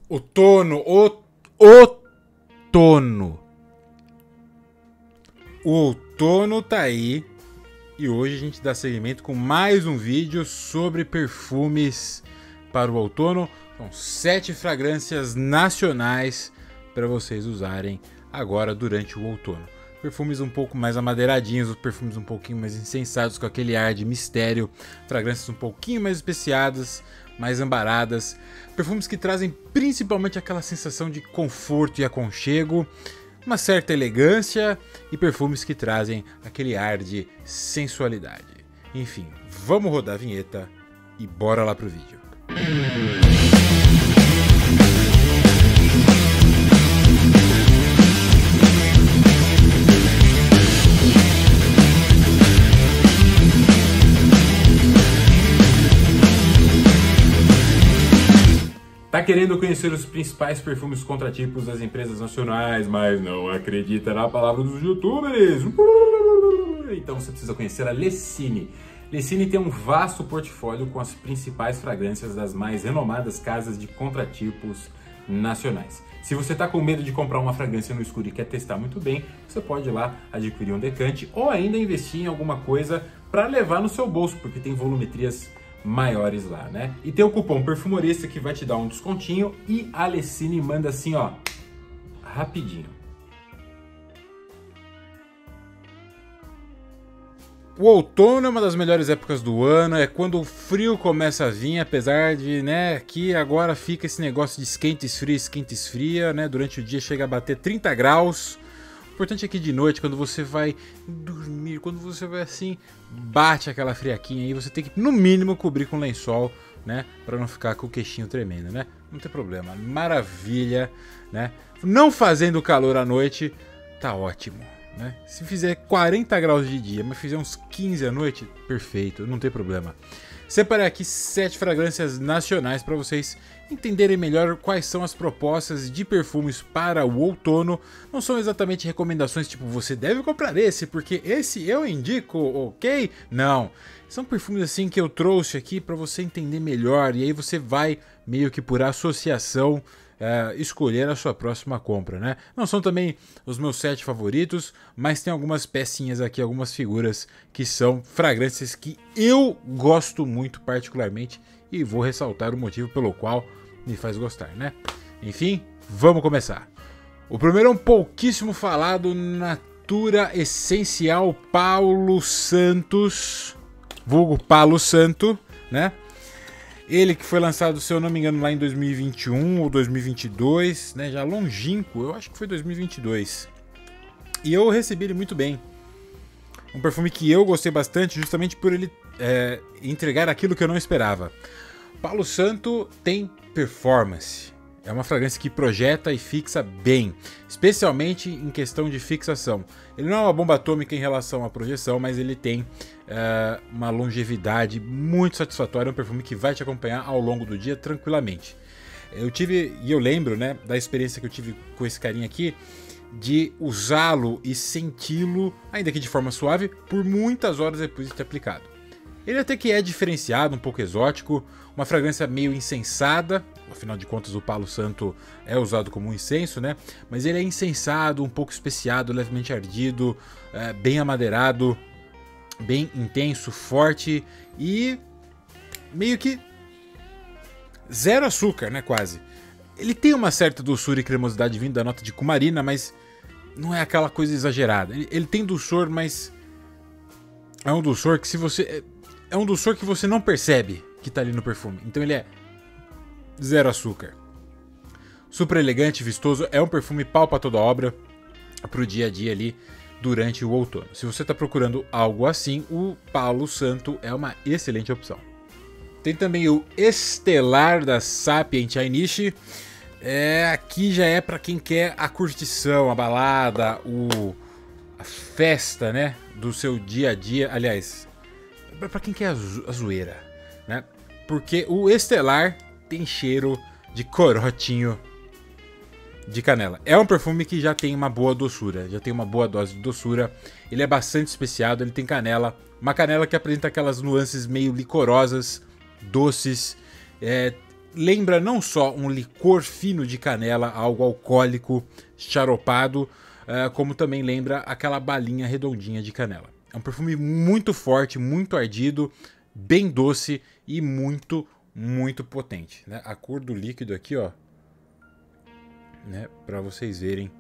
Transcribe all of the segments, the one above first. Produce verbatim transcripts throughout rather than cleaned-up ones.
Outono, o, outono. O outono tá aí e hoje a gente dá seguimento com mais um vídeo sobre perfumes para o outono. São sete fragrâncias nacionais para vocês usarem agora durante o outono. Perfumes um pouco mais amadeiradinhos, perfumes um pouquinho mais insensados, com aquele ar de mistério, fragrâncias um pouquinho mais especiadas, mais ambaradas, perfumes que trazem principalmente aquela sensação de conforto e aconchego, uma certa elegância e perfumes que trazem aquele ar de sensualidade. Enfim, vamos rodar a vinheta e bora lá pro vídeo. Tá querendo conhecer os principais perfumes contratipos das empresas nacionais, mas não acredita na palavra dos youtubers? Então você precisa conhecer a Lessine. Lessine tem um vasto portfólio com as principais fragrâncias das mais renomadas casas de contratipos nacionais. Se você tá com medo de comprar uma fragrância no escuro e quer testar muito bem, você pode ir lá adquirir um decante ou ainda investir em alguma coisa para levar no seu bolso, porque tem volumetrias maiores lá, né? E tem o cupom Perfumorista que vai te dar um descontinho e a Lessine manda assim, ó, rapidinho. O outono é uma das melhores épocas do ano, é quando o frio começa a vir, apesar de, né, que agora fica esse negócio de esquenta, esfria, esquenta, esfria, né? Durante o dia chega a bater trinta graus. O importante é que de noite, quando você vai dormir, quando você vai assim, bate aquela friaquinha aí, você tem que, no mínimo, cobrir com lençol, né? Pra não ficar com o queixinho tremendo, né? Não tem problema, maravilha, né? Não fazendo calor à noite, tá ótimo, né? Se fizer quarenta graus de dia, mas fizer uns quinze à noite, perfeito, não tem problema. Separei aqui sete fragrâncias nacionais para vocês entenderem melhor quais são as propostas de perfumes para o outono. Não são exatamente recomendações tipo, você deve comprar esse, porque esse eu indico, ok? Não, são perfumes assim que eu trouxe aqui para você entender melhor e aí você vai meio que por associação É, escolher a sua próxima compra, né? Não são também os meus sete favoritos, mas tem algumas pecinhas aqui, algumas figuras que são fragrâncias que eu gosto muito particularmente e vou ressaltar o motivo pelo qual me faz gostar, né? Enfim, vamos começar. O primeiro é um pouquíssimo falado, Natura Essencial Paulo Santos, vulgo Palo Santo, né? Ele que foi lançado, se eu não me engano, lá em dois mil e vinte e um ou dois mil e vinte e dois, né? Já longínquo, eu acho que foi dois mil e vinte e dois. E eu recebi ele muito bem. Um perfume que eu gostei bastante, justamente por ele é, entregar aquilo que eu não esperava. Palo Santo tem performance. É uma fragrância que projeta e fixa bem, especialmente em questão de fixação. Ele não é uma bomba atômica em relação à projeção, mas ele tem uh, uma longevidade muito satisfatória. É um perfume que vai te acompanhar ao longo do dia tranquilamente. Eu tive, e eu lembro, né, da experiência que eu tive com esse carinha aqui, de usá-lo e senti-lo, ainda que de forma suave, por muitas horas depois de ter aplicado. Ele até que é diferenciado, um pouco exótico, uma fragrância meio incensada, afinal de contas o Palo Santo é usado como um incenso, né? Mas ele é incensado, um pouco especiado, levemente ardido, é, bem amadeirado, bem intenso, forte e meio que zero açúcar, né? Quase. Ele tem uma certa doçura e cremosidade vindo da nota de cumarina, mas não é aquela coisa exagerada. Ele, ele tem dulçor, mas é um dulçor que se você... É um dulçor que você não percebe que tá ali no perfume. Então ele é zero açúcar. Super elegante, vistoso. É um perfume pau pra toda obra pro dia a dia ali durante o outono. Se você tá procurando algo assim, o Palo Santo é uma excelente opção. Tem também o Estelar da Sapient Ainishi. É, aqui já é para quem quer a curtição, a balada, o, a festa, né, do seu dia a dia. Aliás, para quem quer a, zo a zoeira, né? Porque o Estelar tem cheiro de corotinho de canela. É um perfume que já tem uma boa doçura, já tem uma boa dose de doçura. Ele é bastante especiado, ele tem canela, uma canela que apresenta aquelas nuances meio licorosas, doces, é, lembra não só um licor fino de canela, algo alcoólico, charopado, uh, como também lembra aquela balinha redondinha de canela. É um perfume muito forte, muito ardido, bem doce e muito, muito potente, né? A cor do líquido aqui, ó, né, para vocês verem.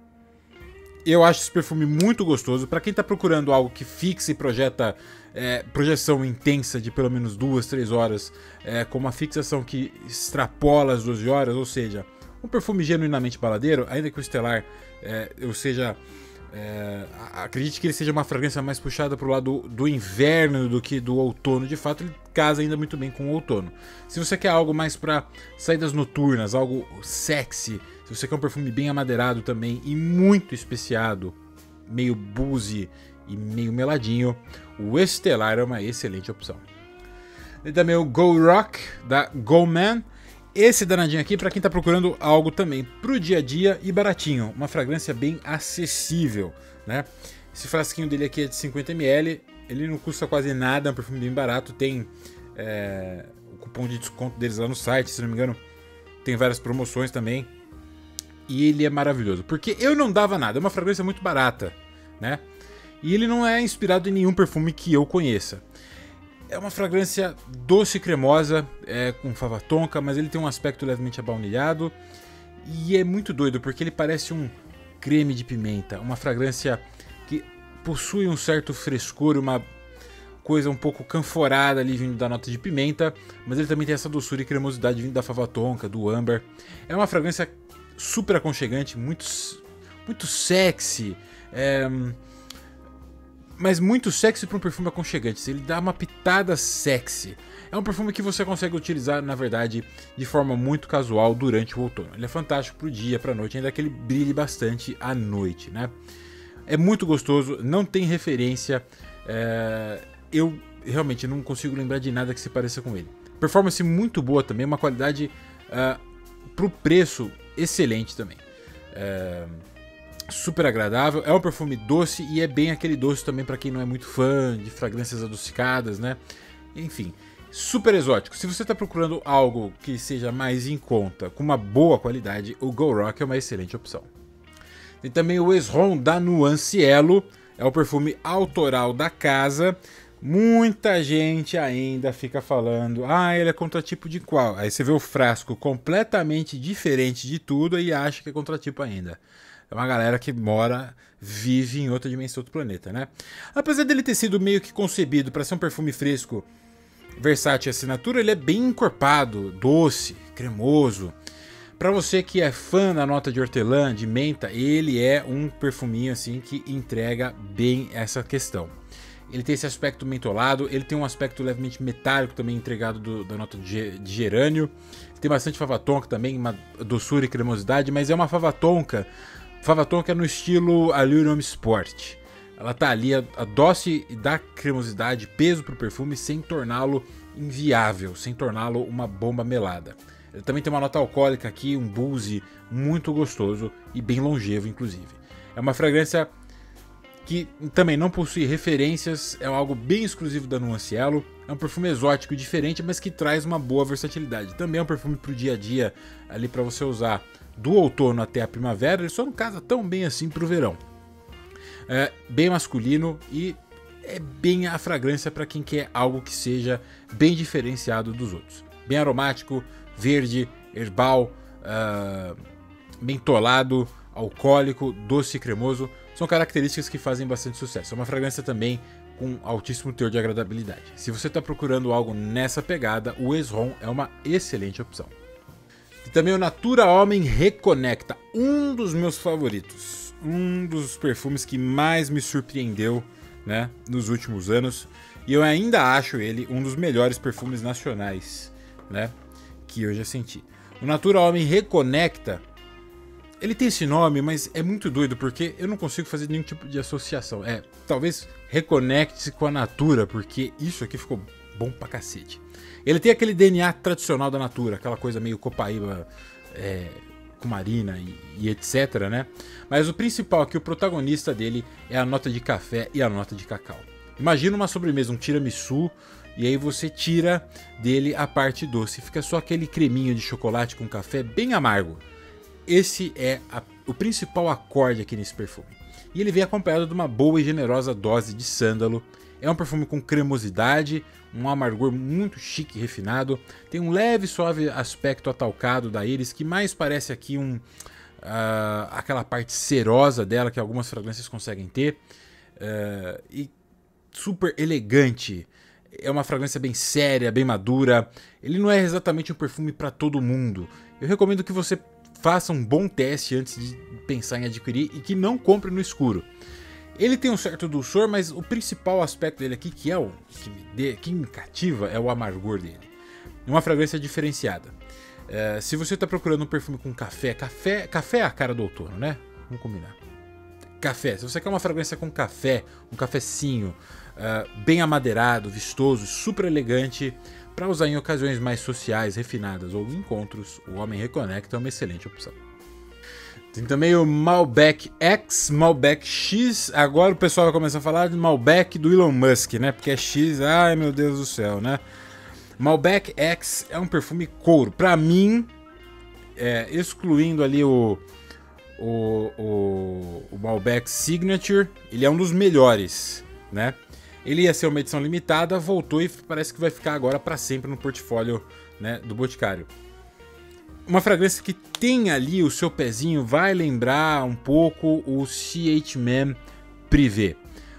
Eu acho esse perfume muito gostoso. Para quem está procurando algo que fixe e projeta é, projeção intensa de pelo menos duas, três horas, é, com uma fixação que extrapola as doze horas, ou seja, um perfume genuinamente baladeiro, ainda que o Stellar, é, ou seja, é, acredite que ele seja uma fragrância mais puxada para o lado do inverno do que do outono. De fato, ele casa ainda muito bem com o outono. Se você quer algo mais para saídas noturnas, algo sexy, se você quer um perfume bem amadeirado também e muito especiado, meio boozy e meio meladinho, o Stellar é uma excelente opção. E também o Go Rock da Goldman. Esse danadinho aqui para quem está procurando algo também pro dia a dia e baratinho, uma fragrância bem acessível, né? Esse frasquinho dele aqui é de cinquenta mililitros, ele não custa quase nada, é um perfume bem barato, tem é, o cupom de desconto deles lá no site, se não me engano, tem várias promoções também. E ele é maravilhoso, porque eu não dava nada, é uma fragrância muito barata, né? E ele não é inspirado em nenhum perfume que eu conheça. É uma fragrância doce e cremosa, é, com fava tonka, mas ele tem um aspecto levemente abaunilhado. E é muito doido, porque ele parece um creme de pimenta, uma fragrância que possui um certo frescor, uma coisa um pouco canforada ali vindo da nota de pimenta, mas ele também tem essa doçura e cremosidade vindo da fava tonka, do âmbar. É uma fragrância super aconchegante, muito, muito sexy, é, mas muito sexy para um perfume aconchegante. Ele dá uma pitada sexy. É um perfume que você consegue utilizar, na verdade, de forma muito casual durante o outono. Ele é fantástico para o dia, para a noite, ainda que ele brilhe bastante à noite, né? É muito gostoso, não tem referência. É, eu realmente não consigo lembrar de nada que se pareça com ele. Performance muito boa também, uma qualidade uh, para o preço excelente também. É, super agradável, é um perfume doce e é bem aquele doce também para quem não é muito fã de fragrâncias adocicadas, né? Enfim, super exótico. Se você está procurando algo que seja mais em conta, com uma boa qualidade, o Go Rock é uma excelente opção. Tem também o Esron da Nuancielo, é o perfume autoral da casa. Muita gente ainda fica falando, ah, ele é contratipo de qual? Aí você vê o frasco completamente diferente de tudo e acha que é contratipo ainda. É uma galera que mora, vive em outra dimensão do planeta, né? Apesar dele ter sido meio que concebido para ser um perfume fresco, versátil e assinatura, ele é bem encorpado, doce, cremoso. Para você que é fã da nota de hortelã, de menta, ele é um perfuminho assim que entrega bem essa questão. Ele tem esse aspecto mentolado, ele tem um aspecto levemente metálico também entregado do, da nota de, de gerânio. Tem bastante fava tonka também, uma doçura e cremosidade, mas é uma fava tonka, fava tonka no estilo Allure Homme Sport. Ela tá ali, a, a doce dá cremosidade, peso pro perfume, sem torná-lo inviável, sem torná-lo uma bomba melada. Ele também tem uma nota alcoólica aqui, um boozy muito gostoso e bem longevo, inclusive. É uma fragrância que também não possui referências, é algo bem exclusivo da Nuancielo. É um perfume exótico e diferente, mas que traz uma boa versatilidade. Também é um perfume para o dia a dia, ali para você usar do outono até a primavera. Ele só não casa tão bem assim para o verão. É bem masculino e é bem a fragrância para quem quer algo que seja bem diferenciado dos outros. Bem aromático, verde, herbal, uh, mentolado, alcoólico, doce e cremoso. São características que fazem bastante sucesso. É uma fragrância também com altíssimo teor de agradabilidade. Se você está procurando algo nessa pegada, o Esron é uma excelente opção. E também o Natura Homem Reconecta, um dos meus favoritos. Um dos perfumes que mais me surpreendeu, né, nos últimos anos. E eu ainda acho ele um dos melhores perfumes nacionais, né, que eu já senti. O Natura Homem Reconecta, ele tem esse nome, mas é muito doido porque eu não consigo fazer nenhum tipo de associação. É, talvez reconecte-se com a Natura, porque isso aqui ficou bom pra cacete. Ele tem aquele D N A tradicional da Natura, aquela coisa meio copaíba, é, com marina e, e etc, né? Mas o principal aqui, o protagonista dele, é a nota de café e a nota de cacau. Imagina uma sobremesa, um tiramisu e aí você tira dele a parte doce. Fica só aquele creminho de chocolate com café bem amargo. Esse é a, o principal acorde aqui nesse perfume. E ele vem acompanhado de uma boa e generosa dose de sândalo. É um perfume com cremosidade, um amargor muito chique e refinado. Tem um leve e suave aspecto atalcado da íris, que mais parece aqui um, uh, aquela parte cerosa dela que algumas fragrâncias conseguem ter. Uh, e super elegante. É uma fragrância bem séria, bem madura. Ele não é exatamente um perfume para todo mundo. Eu recomendo que você faça um bom teste antes de pensar em adquirir e que não compre no escuro. Ele tem um certo dulçor, mas o principal aspecto dele aqui, que é o que me, de, que me cativa, é o amargor dele. Uma fragrância diferenciada. É, se você está procurando um perfume com café, café, café é a cara do outono, né? Vamos combinar. Café, se você quer uma fragrância com café, um cafecinho, uh, bem amadeirado, vistoso, super elegante, para usar em ocasiões mais sociais, refinadas ou encontros, o Homem Reconecta é uma excelente opção. Tem também o Malbec X, Malbec X. Agora o pessoal vai começar a falar de Malbec do Elon Musk, né? Porque é X, ai meu Deus do céu, né? Malbec X é um perfume couro. Pra mim, é, excluindo ali o, o, o, o Malbec Signature, ele é um dos melhores, né? Ele ia ser uma edição limitada, voltou e parece que vai ficar agora para sempre no portfólio, né, do Boticário. Uma fragrância que tem ali o seu pezinho, vai lembrar um pouco o C H M Privé.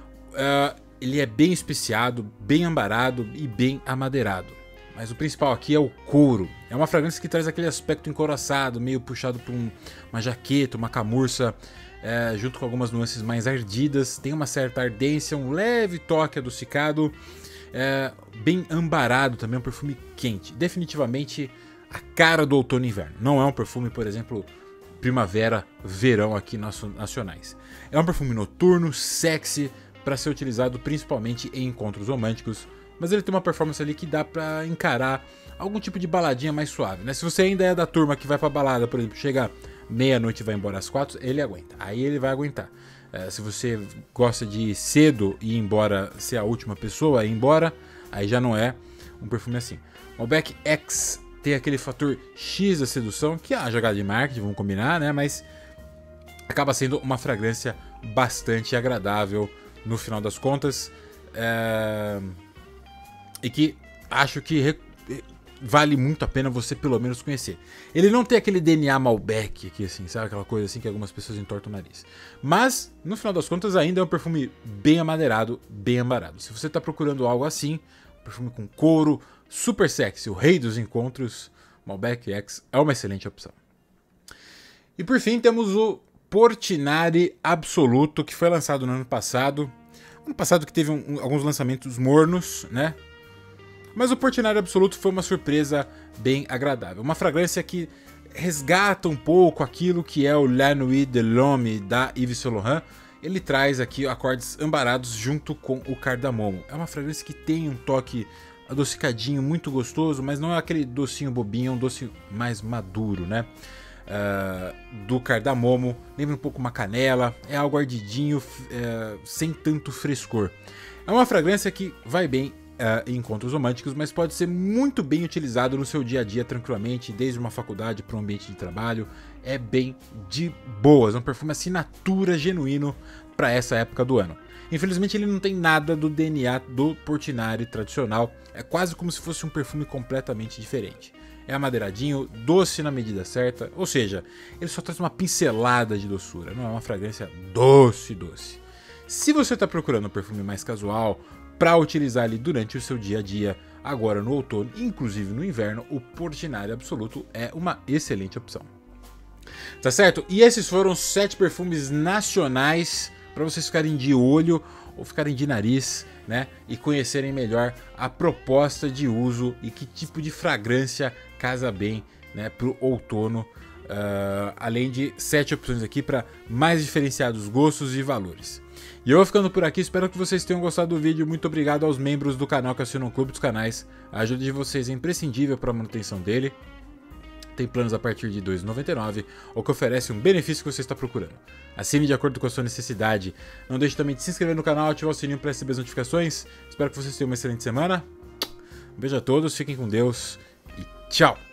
Uh, ele é bem especiado, bem ambarado e bem amadeirado. Mas o principal aqui é o couro. É uma fragrância que traz aquele aspecto encouraçado, meio puxado por um, uma jaqueta, uma camurça, é, junto com algumas nuances mais ardidas. Tem uma certa ardência, um leve toque adocicado, é, bem ambarado também, um perfume quente. Definitivamente a cara do outono e inverno. Não é um perfume, por exemplo, primavera, verão aqui nacionais. É um perfume noturno, sexy, para ser utilizado principalmente em encontros românticos, mas ele tem uma performance ali que dá para encarar algum tipo de baladinha mais suave, né? Se você ainda é da turma que vai pra balada, por exemplo, chega meia-noite e vai embora às quatro, ele aguenta. Aí ele vai aguentar. É, se você gosta de ir cedo e ir embora, ser a última pessoa a ir embora, aí já não é um perfume assim. Malbec X tem aquele fator X da sedução, que é a jogada de marketing, vamos combinar, né? Mas acaba sendo uma fragrância bastante agradável no final das contas. É... E que acho que re... vale muito a pena você pelo menos conhecer. Ele não tem aquele D N A Malbec aqui, assim, sabe? Aquela coisa assim que algumas pessoas entortam o nariz. Mas, no final das contas, ainda é um perfume bem amadeirado, bem ambarado. Se você está procurando algo assim, um perfume com couro, super sexy, o rei dos encontros, Malbec X é uma excelente opção. E por fim temos o Portinari Absoluto, que foi lançado no ano passado. Ano passado que teve um, alguns lançamentos mornos, né? Mas o Portinari Absoluto foi uma surpresa bem agradável. Uma fragrância que resgata um pouco aquilo que é o La Nuit de l'Homme da Yves Saint Laurent. Ele traz aqui acordes ambarados junto com o cardamomo. É uma fragrância que tem um toque adocicadinho, muito gostoso, mas não é aquele docinho bobinho, é um doce mais maduro, né? Uh, do cardamomo, lembra um pouco uma canela, é algo ardidinho, uh, sem tanto frescor. É uma fragrância que vai bem Uh, em encontros românticos, mas pode ser muito bem utilizado no seu dia a dia tranquilamente, desde uma faculdade para um ambiente de trabalho. É bem de boas, é um perfume assinatura genuíno para essa época do ano. Infelizmente ele não tem nada do D N A do Portinari tradicional, é quase como se fosse um perfume completamente diferente. É amadeiradinho, doce na medida certa, ou seja, ele só traz uma pincelada de doçura, não é uma fragrância doce, doce. Se você está procurando um perfume mais casual, para utilizar ali durante o seu dia a dia, agora no outono, inclusive no inverno, o Portinari Absoluto é uma excelente opção. Tá certo? E esses foram sete perfumes nacionais para vocês ficarem de olho ou ficarem de nariz, né? E conhecerem melhor a proposta de uso e que tipo de fragrância casa bem, né, para o outono. Uh, além de sete opções aqui para mais diferenciados gostos e valores. E eu vou ficando por aqui, espero que vocês tenham gostado do vídeo. Muito obrigado aos membros do canal que assinam o Clube dos Canais. A ajuda de vocês é imprescindível para a manutenção dele. Tem planos a partir de dois reais e noventa e nove centavos, o que oferece um benefício que você está procurando. Assine de acordo com a sua necessidade. Não deixe também de se inscrever no canal e ativar o sininho para receber as notificações. Espero que vocês tenham uma excelente semana. beijo a todos, fiquem com Deus e tchau!